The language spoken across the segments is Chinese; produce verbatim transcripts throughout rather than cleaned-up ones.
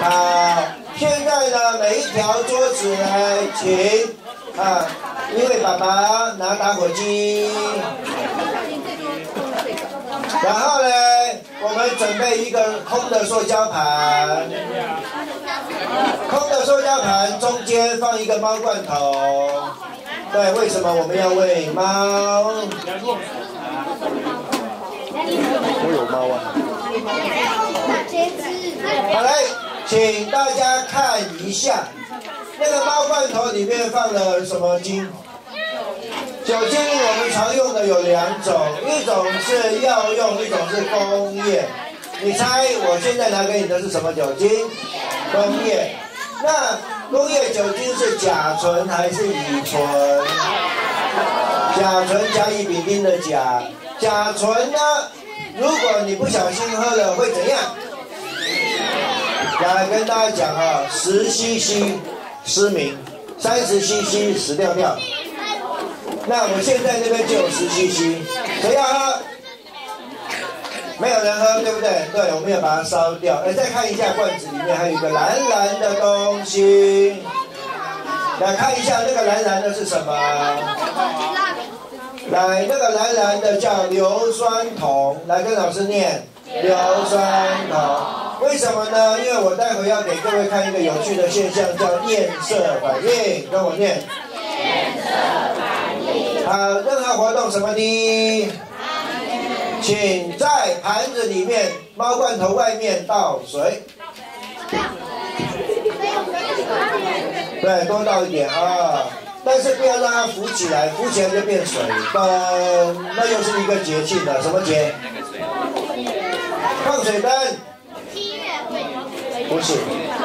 好，现在呢，每一条桌子呢，请啊，一位爸爸拿打火机，然后呢，我们准备一个空的塑胶盘，空的塑胶盘中间放一个猫罐头。对，为什么我们要喂猫？我有猫啊。好嘞，请大家看一下，那个猫罐头里面放了什么精？酒精我们常用的有两种，一种是药用，一种是工业。你猜我现在拿给你的是什么酒精？工业。那工业酒精是甲醇还是乙醇？甲醇甲乙丙丁的甲。甲醇呢，如果你不小心喝了会怎样？来跟大家讲啊，十 C C 失明，三十 C C 死掉掉。那我现在这边就有十 C C， 谁要喝？没有人喝，对不对？对，我们要把它烧掉。哎，再看一下罐子里面还有一个蓝蓝的东西，来看一下那个蓝蓝的是什么？来，那个蓝蓝的叫硫酸铜，来跟老师念硫酸铜。为什么呢？因为我待会要给各位看一个有趣的现象，叫焰色反应，跟我念。焰色反应。好，任何活动什么的？请在盘子里面，猫罐头外面倒水。对，多倒一点啊，但是不要让它浮起来，浮起来就变水灯，那又是一个节气的，什么节？放水灯。不是。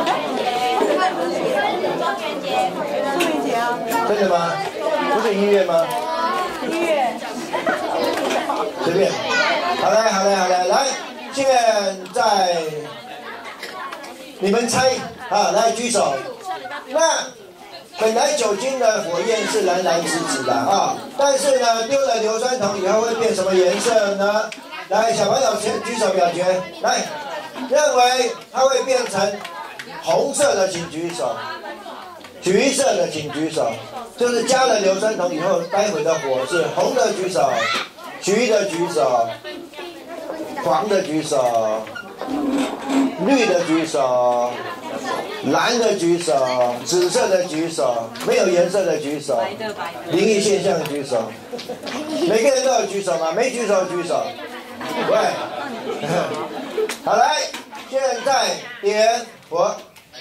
真的吗？不是音乐吗？音乐。随便。好嘞，好嘞，好嘞，来，现在你们猜啊，来举手。那本来酒精的火焰是蓝蓝紫紫的啊，但是呢，丢了硫酸铜以后会变什么颜色呢？来，小朋友先举手表决。来，认为它会变成红色的，请举手。橘色的，请举手。就是加了硫酸铜以后，待会的火是红的举手，橘的举手，黄的举手，绿的举手，蓝的举手，紫色的举手，没有颜色的举手，灵异现象举手。每个人都有举手吗？没举手举手。对，好来，现在点火，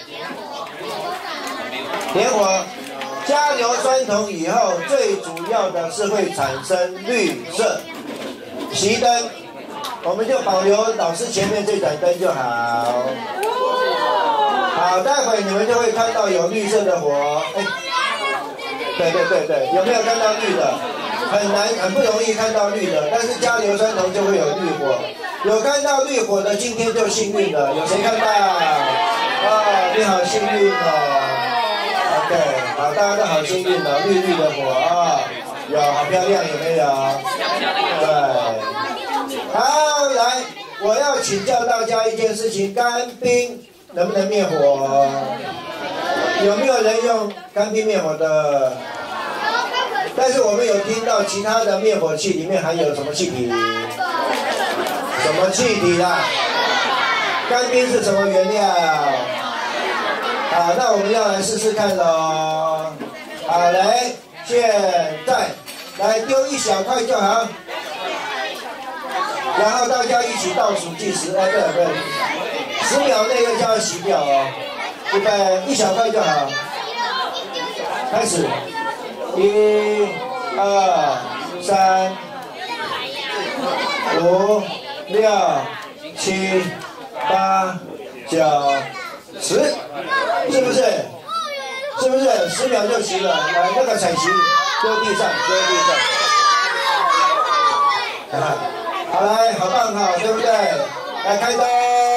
点火。加硫酸铜以后，最主要的是会产生绿色。熄灯，我们就保留老师前面这盏灯就好。好，待会你们就会看到有绿色的火。哎，对对对对，有没有看到绿的？很难，很不容易看到绿的，但是加硫酸铜就会有绿火。有看到绿火的，今天就幸运了。有谁看到？哦，你好幸运哦。OK， 好，大家都好幸运哦，绿绿的火啊，有，好漂亮，有没有？对。好，来，我要请教大家一件事情，干冰能不能灭火？有没有人用干冰灭火的？但是我们有听到其他的灭火器里面含有什么气体？什么气体啦？干冰是什么原料？好，那我们要来试试看喽。好，来，现在来丢一小块就好，然后大家一起倒数计时，哎，对对，十秒内要叫它熄掉哦。预备，一小块就好。开始，一、二、三、五、六、七、八、九、十。是不是？是不是？十秒就熄了。来，那个彩旗丢地上，丢地上。啊，好来，好棒哈，对不对？来开灯，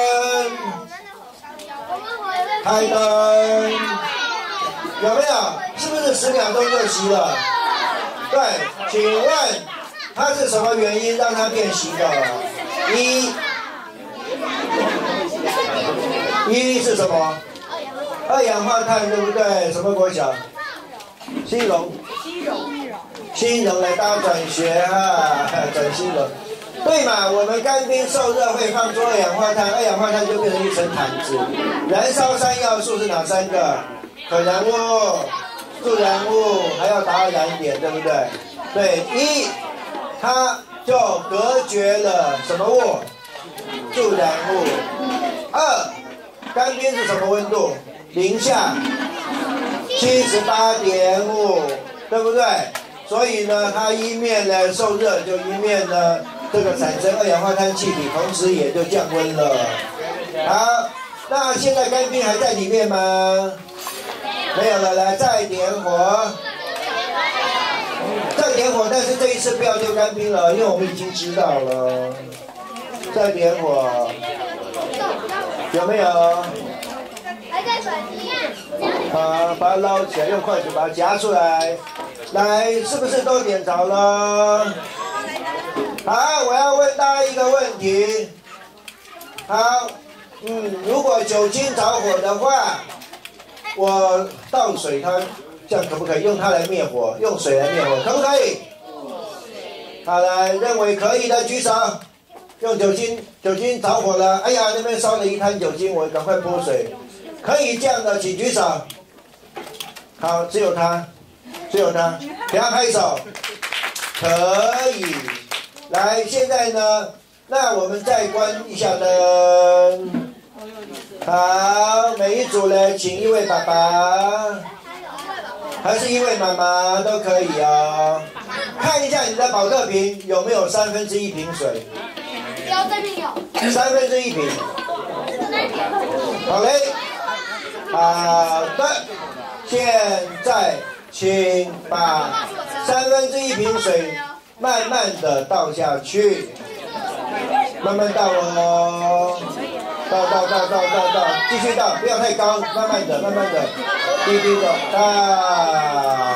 开灯，有没有？是不是十秒钟就熄了？对，请问它是什么原因让它变熄的？一。一一是什么？二氧化碳，对不对？什么国小？新荣。新荣来大家转学哈，转新荣。对嘛？我们干冰受热会放出二氧化碳，二氧化碳就变成一层毯子。燃烧三要素是哪三个？可燃物、助燃物，还要达燃点，对不对？对，一，它就隔绝了什么物？助燃物。二，干冰是什么温度？零下七十八点五，对不对？所以呢，它一面呢受热，就一面呢这个产生二氧化碳气体，同时也就降温了。好，那现在干冰还在里面吗？没有了，来再点火，再点火，但是这一次不要丢干冰了，因为我们已经知道了。再点火，有没有？还在转机啊！好，把它捞起来，用筷子把它夹出来。来，是不是都点着了？好，我要问大家一个问题。好，嗯，如果酒精着火的话，我倒水它，这样可不可以？用它来灭火，用水来灭火，可不可以？好，来，认为可以的举手。用酒精，酒精着火了，哎呀，那边烧了一滩酒精，我赶快泼水。可以这样的，请举手。好，只有他，只有他，给他拍手。可以。来，现在呢，那我们再关一下灯。好，每一组呢，请一位爸爸，还是一位妈妈都可以哦。看一下你的保特瓶有没有三分之一瓶水。有，这边有。三分之一瓶。好嘞。好的，现在请把三分之一瓶水慢慢的倒下去，慢慢倒哦，倒倒倒倒倒倒，继续倒，不要太高，慢慢的，慢慢的，低低的倒。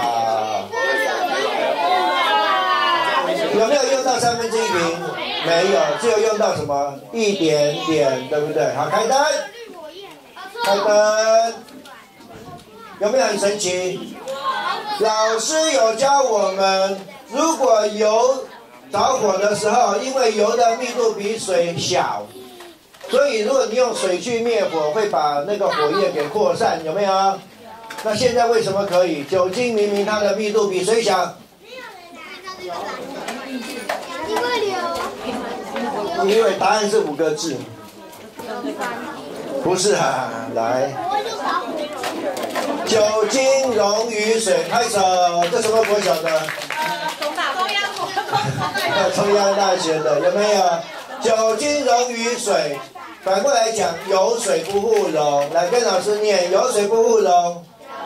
有没有用到三分之一瓶？没有，只有用到什么？一点点，对不对？好，开灯。开灯，有没有很神奇？老师有教我们，如果油着火的时候，因为油的密度比水小，所以如果你用水去灭火，会把那个火焰给扩散，有没有？那现在为什么可以？酒精明明它的密度比水小。因为流。因为答案是五个字。不是啊，来，酒精溶于水，拍手。这什么国小的？中央中央大学的有没有？酒精溶于水，反过来讲，有水不互溶。来跟老师念，有水不互溶。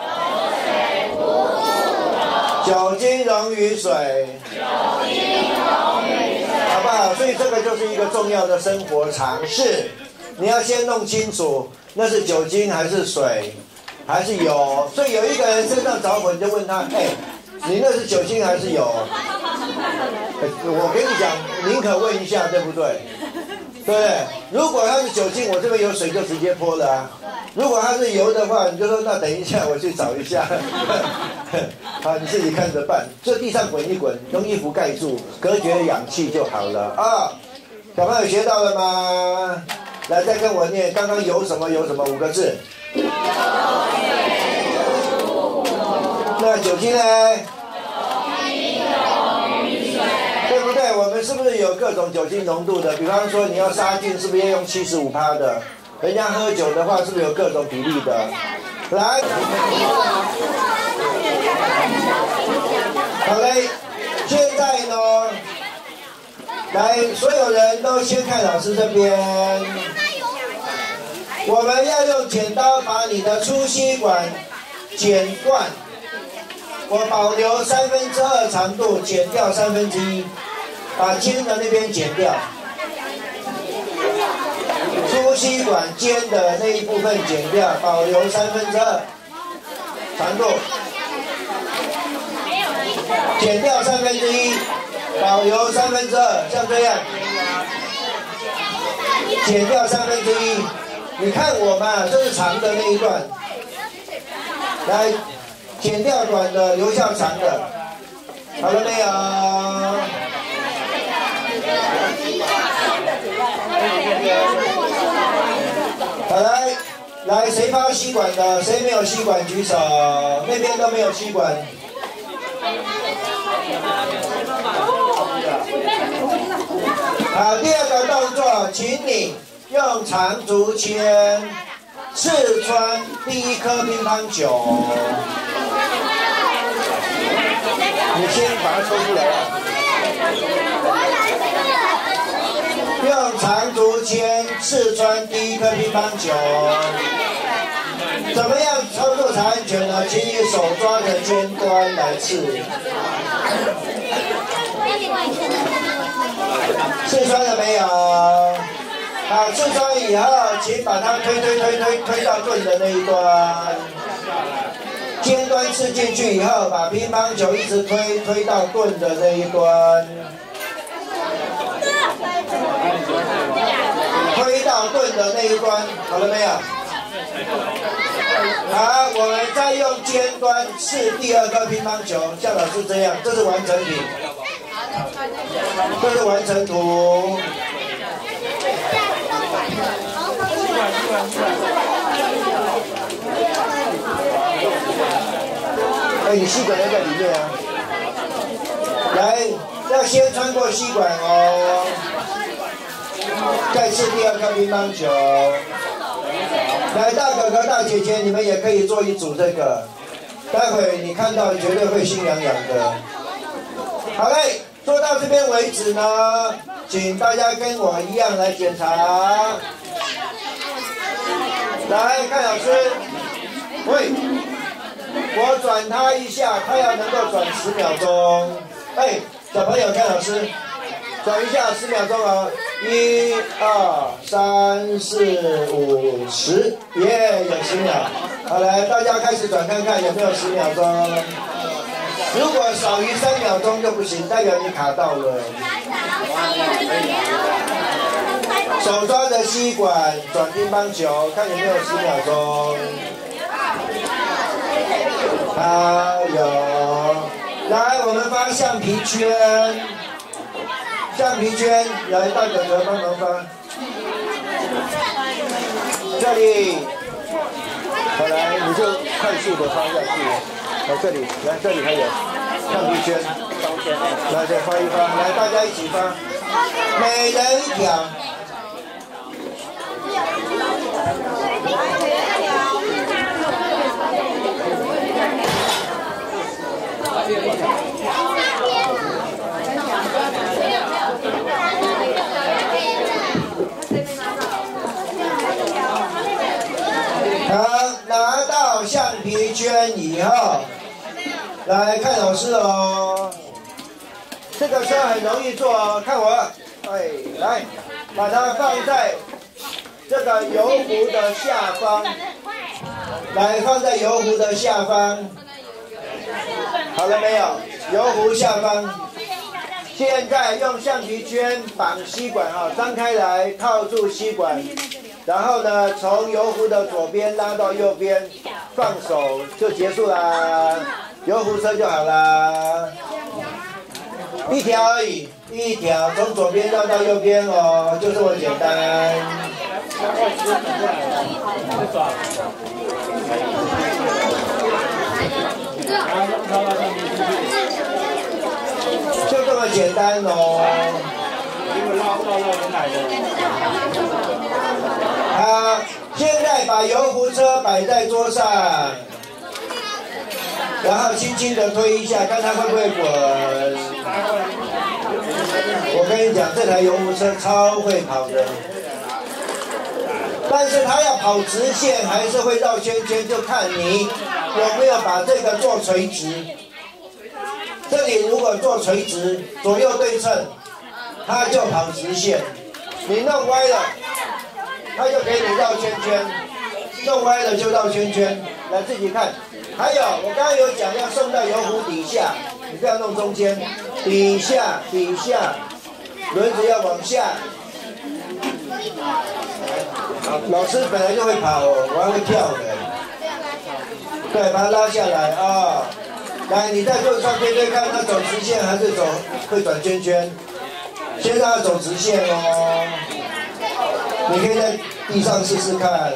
酒精溶于水。酒精溶于水，好不好？所以这个就是一个重要的生活常识。你要先弄清楚，那是酒精还是水，还是油？所以有一个人身上着火，你就问他：哎，你那是酒精还是油？我跟你讲，宁可问一下，对不对？对不对？如果它是酒精，我这边有水就直接泼了啊。如果它是油的话，你就说那等一下我去找一下。好，你自己看着办。就地上滚一滚，用衣服盖住，隔绝氧气就好了啊。小朋友学到了吗？来，再跟我念，刚刚有什么有什么五个字？有水不那酒精呢？对不对？我们是不是有各种酒精浓度的？比方说你要杀菌，是不是要用七十五趴的？人家喝酒的话，是不是有各种比例的？来，好嘞，现在呢，来，所有人都先看老师这边。我们要用剪刀把你的粗吸管剪断，我保留三分之二长度，剪掉三分之一，把尖的那边剪掉。粗吸管尖的那一部分剪掉，保留三分之二长度，剪掉三分之一，保留三分之二，像这样，剪掉三分之一。 你看我嘛，这是长的那一段，来剪掉短的，留下长的，好了没有？好来，来谁发吸管的？谁没有吸管举手？那边都没有吸管。好，第二个动作，请你用长竹签刺穿第一颗乒乓球。你先把它抽出来啊！用长竹签刺穿第一颗乒乓球。怎么样操作才安全呢？请你手抓着尖端来刺。刺穿了没有？好，刺穿以后，请把它推推推推推到盾的那一端。尖端刺进去以后，把乒乓球一直推推到盾的那一端。推到盾的那一端，好了没有？好，我们再用尖端刺第二颗乒乓球，像老师这样，这是完成品。这是完成图。哎，你吸管要在里面啊！来，要先穿过吸管哦，再刺第二颗乒乓球。来，大哥哥、大姐姐，你们也可以做一组这个，待会你看到绝对会心痒痒的。好嘞。做到这边为止呢，请大家跟我一样来检查。来看老师，喂，我转他一下，他要能够转十秒钟。哎，小朋友看老师，转一下十秒钟啊！一、二、三、四、五、十，耶，有十秒。好，来，大家开始转看看有没有十秒钟。如果少于三秒钟就不行，代表你卡到了。手抓着吸管转乒乓球，看有没有十秒钟。好，有。来，我们发橡皮圈，橡皮圈，来，大哥哥帮忙发。这里，好来，你就快速的发下去。来这里，来这里还有橡皮圈，来再发一发，来大家一起发，每人一条。好，拿到橡皮圈以后，来看老师哦。这个时候很容易做哦，看我，哎，来，把它放在这个油壶的下方，来放在油壶的下方，好了没有？油壶下方。现在用橡皮圈绑吸管啊，张开来套住吸管。然后呢，从油壶的左边拉到右边，放手就结束啦，油壶车就好啦。一条而已，一条从左边绕到右边哦，就这么简单。就这么简单哦。好，现在把油壶车摆在桌上，然后轻轻的推一下，看它会不会滚。我跟你讲，这台油壶车超会跑的，但是它要跑直线还是会绕圈圈，就看你有没有把这个做垂直。这里如果做垂直，左右对称，它就跑直线。你弄歪了，它就给你绕圈圈，弄歪了就绕圈圈，来自己看。还有，我刚刚有讲要送到油壶底下，你不要弄中间，底下底下，轮子要往下。 老师本来就会跑，我还会跳的。对，把它拉下来啊、哦。来，你在桌子上对对看，它走直线还是走会转圈圈？先让它走直线哦。你可以在地上试试看。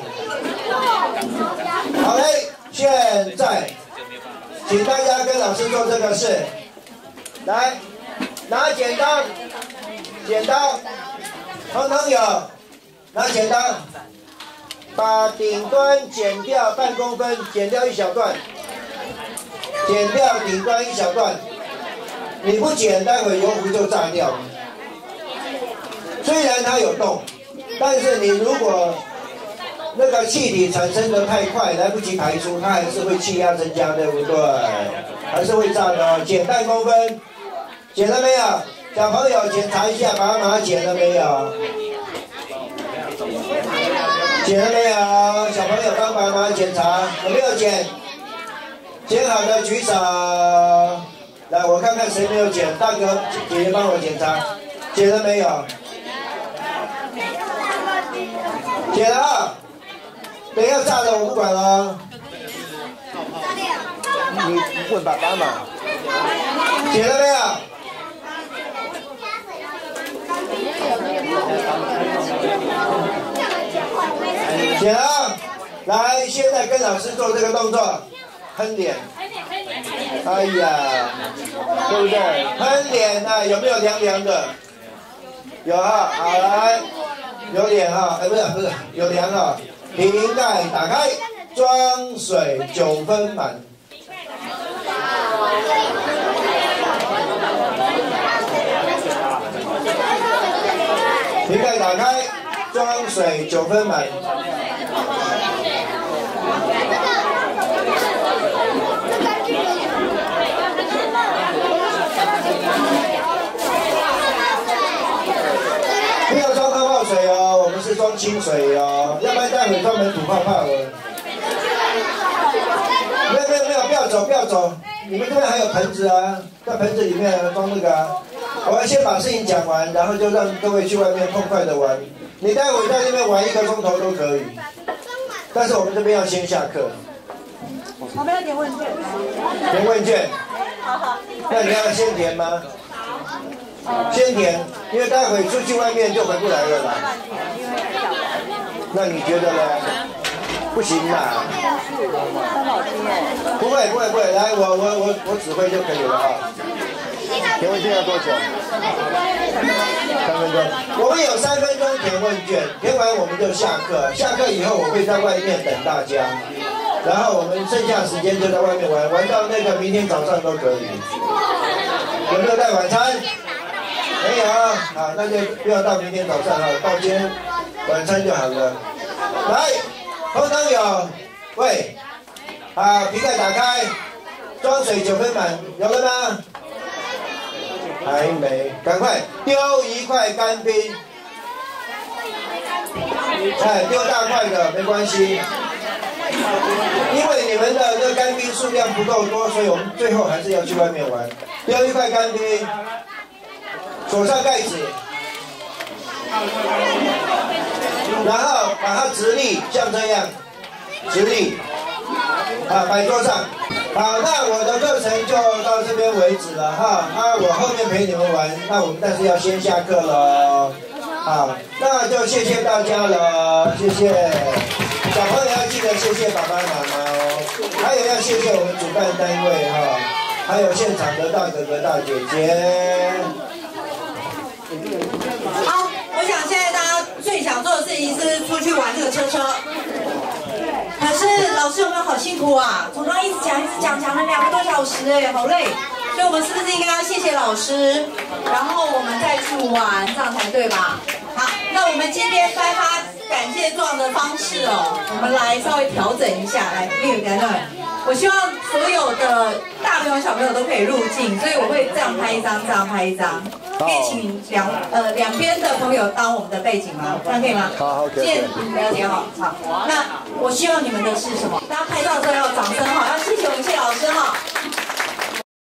好嘞，现在请大家跟老师做这个事。来，拿剪刀，剪刀，通通有。拿剪刀，把顶端剪掉半公分，剪掉一小段，剪掉顶端一小段。你不剪，待会油壶就炸掉了。虽然它有洞，但是你如果那个气体产生的太快，来不及排出，它还是会气压增加，对不对？还是会炸的哦。剪半公分，剪了没有？小朋友检查一下，把它剪了没有？剪了没有？小朋友帮爸妈检查有没有剪？剪好的举手。来，我看看谁没有剪。大哥、姐姐帮我检查，剪了没有？剪了啊！等一下炸了我不管了。你问爸爸嘛。剪了没有？剪了，来，现在跟老师做这个动作，喷脸。哎呀，对不对？喷脸啊，有没有凉凉的？有啊，好来，有脸啊，哎，不是不是，有凉啊。瓶盖打开，装水九分满。瓶盖打开，装水九分满。不要装泡泡水哦，我们是装清水哦，要不然待会专门吐泡泡哦。没有没有没有，不要走不要走，你们这边还有盆子啊，在盆子里面装那个啊。我要先把事情讲完，然后就让各位去外面痛快的玩。你待会在这边玩一个钟头都可以，但是我们这边要先下课。 我们要填问卷。 填问卷。 好好。 那你要先填吗？先填，因为待会出去外面就回不来了啦。那你觉得呢？不行啦。 伤脑筋哎。 不会不会不会，来我我我我指挥就可以了啊。填问卷要多久？三分钟。我们有三分钟填问卷，填完我们就下课。下课以后我会在外面等大家，然后我们剩下时间就在外面玩，玩到那个明天早上都可以。有没有带晚餐？没有啊，好，那就不要到明天早上了，到今天晚餐就好了。来，通通有，喂，啊，瓶盖打开，装水九分满，有了吗？还没，赶快丢一块干冰。哎，丢大块的没关系，因为你们的这干冰数量不够多，所以我们最后还是要去外面玩。丢一块干冰，锁上盖子，然后把它直立，像这样，直立，啊，摆桌上。好，那我的课程就到这边为止了哈。那我后面陪你们玩，那我们但是要先下课了。好，那就谢谢大家了，谢谢。小朋友要记得谢谢爸爸妈妈哦，还有要谢谢我们主办单位哈，还有现场的大哥哥大姐姐。 好，我想现在大家最想做的事情是出去玩这个车车。可是老师有没有好辛苦啊？从刚一直讲一直讲，讲了两个多小时哎，好累。所以我们是不是应该要谢谢老师，然后我们再去玩，这样才对吧？好，那我们今天颁发感谢状的方式哦，我们来稍微调整一下，来，另一个人，我希望所有的大朋友小朋友都可以入镜，所以我会这样拍一张，这样拍一张。可以请两呃两边的朋友当我们的背景吗？这样可以吗？ 好 ，OK。 谢谢你了解好，好。那我希望你们的是什么？大家拍照的时候要掌声哈，要谢谢我们谢老师哈。